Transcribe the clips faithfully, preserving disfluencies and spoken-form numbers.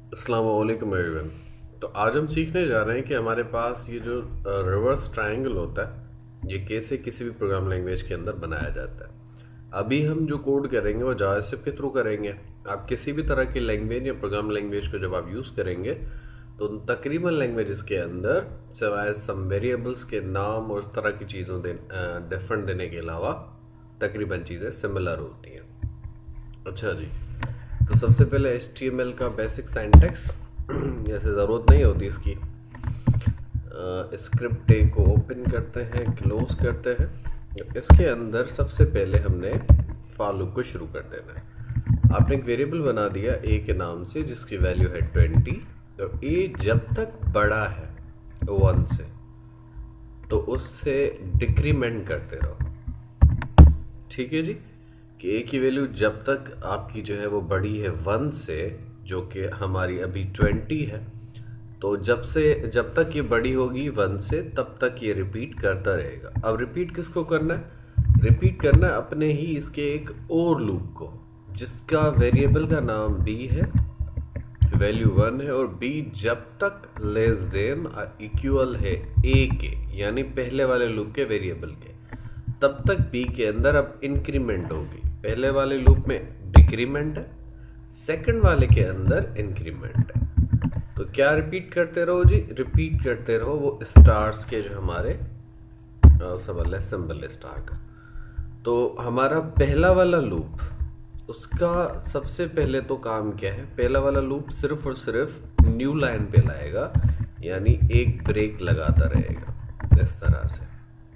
अस्सलाम वालेकुम एवरीवन। तो आज हम सीखने जा रहे हैं कि हमारे पास ये जो रिवर्स ट्रायंगल होता है ये कैसे किसी भी प्रोग्राम लैंग्वेज के अंदर बनाया जाता है। अभी हम जो कोड करेंगे वो जावास्क्रिप्ट के थ्रू करेंगे। आप किसी भी तरह की लैंग्वेज या प्रोग्राम लैंग्वेज को जब आप यूज़ करेंगे तो तकरीबन लैंग्वेजेस के अंदर सिवाय सम वेरिएबल्स के नाम और उस तरह की चीज़ों दे डिफरेंट देने के अलावा तकरीबन चीज़ें सिमिलर होती हैं। अच्छा जी, तो सबसे पहले एच टी एम एल का बेसिक सिंटैक्स, जैसे ज़रूरत नहीं होती इसकी। स्क्रिप्ट डे को ओपन करते हैं, क्लोज करते हैं। इसके अंदर सबसे पहले हमने फॉर लूप को शुरू कर देना है। आपने एक वेरिएबल बना दिया ए के नाम से जिसकी वैल्यू है ट्वेंटी, और ए जब तक बड़ा है वन से तो उससे डिक्रीमेंट करते रहो। ठीक है जी, कि ए की वैल्यू जब तक आपकी जो है वो बड़ी है वन से, जो कि हमारी अभी ट्वेंटी है, तो जब से जब तक ये बड़ी होगी वन से तब तक ये रिपीट करता रहेगा। अब रिपीट किसको करना है? रिपीट करना है अपने ही इसके एक और लूप को जिसका वेरिएबल का नाम बी है, वैल्यू वन है, और बी जब तक लेस देन इक्वल है ए के, यानी पहले वाले लूप के वेरिएबल के, तब तक बी के अंदर अब इंक्रीमेंट होगी। पहले वाले लूप में डिक्रीमेंट है, सेकंड वाले के अंदर इंक्रीमेंट है। तो क्या रिपीट करते रहो जी? रिपीट करते रहो वो स्टार्स के जो हमारे सिंबल है, सिंबल स्टार का। तो हमारा पहला वाला लूप, उसका सबसे पहले तो काम क्या है? पहला वाला लूप सिर्फ और सिर्फ न्यू लाइन पे लाएगा, यानी एक ब्रेक लगाता रहेगा इस तरह से।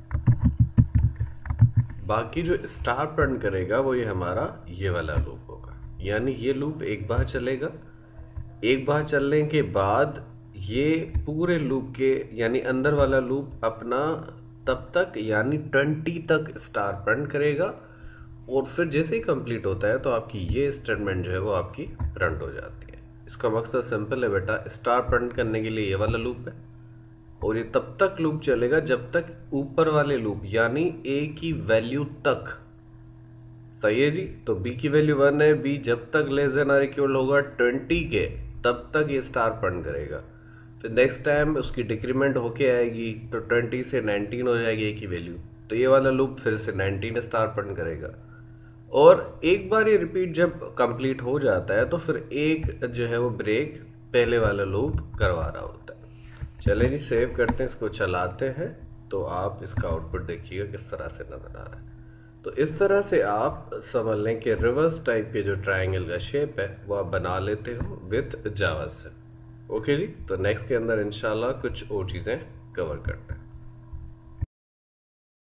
बाकी जो स्टार प्रिंट करेगा वो ये हमारा ये वाला लूप होगा, यानी ये लूप एक बार चलेगा। एक बार चलने के बाद ये पूरे लूप के यानी अंदर वाला लूप अपना तब तक यानी ट्वेंटी तक स्टार प्रिंट करेगा, और फिर जैसे ही कंप्लीट होता है तो आपकी ये स्टेटमेंट जो है वो आपकी प्रिंट हो जाती है। इसका मकसद सिंपल है बेटा, स्टार प्रिंट करने के लिए ये वाला लूप है, और ये तब तक लूप चलेगा जब तक ऊपर वाले लूप यानी ए की वैल्यू तक। सही है जी? तो बी की वैल्यू वन है, बी जब तक लेस देन और इक्वल होगा ट्वेंटी के तब तक ये स्टार प्रिंट करेगा। फिर नेक्स्ट टाइम उसकी डिक्रीमेंट होके आएगी तो ट्वेंटी से नाइनटीन हो जाएगी ए की वैल्यू, तो ये वाला लूप फिर से नाइनटीन स्टार प्रिंट करेगा। और एक बार ये रिपीट जब कंप्लीट हो जाता है तो फिर एक जो है वो ब्रेक पहले वाला लूप करवा रहा होता है। चले जी, सेव करते हैं, इसको चलाते हैं, तो आप इसका आउटपुट देखिएगा किस तरह से नजर आ रहा है। तो इस तरह से आप समझ लें कि रिवर्स टाइप के जो ट्रायंगल का शेप है वो आप बना लेते हो विथ जावा से। ओके जी, तो नेक्स्ट के अंदर इंशाल्लाह कुछ और चीज़ें कवर करते हैं।